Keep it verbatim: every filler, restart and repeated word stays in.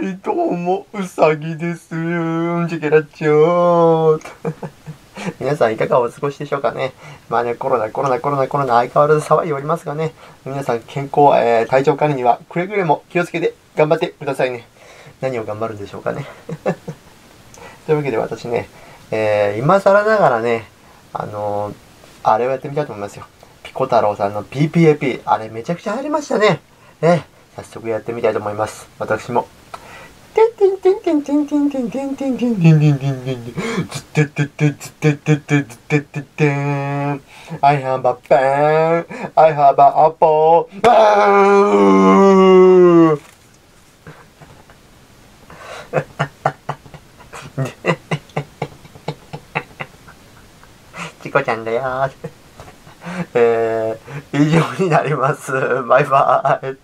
い、どうも、うさぎです。うんちけらっちょー。皆さんいかがお過ごしでしょうかね。まあね、コロナ、コロナ、コロナ、コロナ、相変わらず騒いでおりますがね、皆さん健康、えー、体調管理にはくれぐれも気をつけて頑張ってくださいね。何を頑張るんでしょうかね。というわけで私ね、えー、今更ながらね、あのー、あれをやってみたいと思いますよ。ピコ太郎さんの ピーピーエーピー。あれめちゃくちゃ流行りましたね。え早速やってみたいと思います。私も。てんてんてんてんてんてんてんてんてんてんてんてんてんてんてんずってってってずってってってずってってってん I have a pen I have a apple チコちゃんだよー。えー、以上になります。バイバーイ。